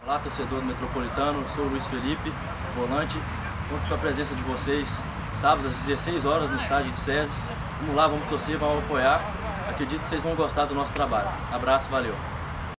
Olá, torcedor do Metropolitano, sou o Luiz Felipe, volante. Conto com a presença de vocês sábado às 16 horas no estádio do SESI. Vamos lá, vamos torcer, vamos apoiar. Acredito que vocês vão gostar do nosso trabalho. Abraço, valeu!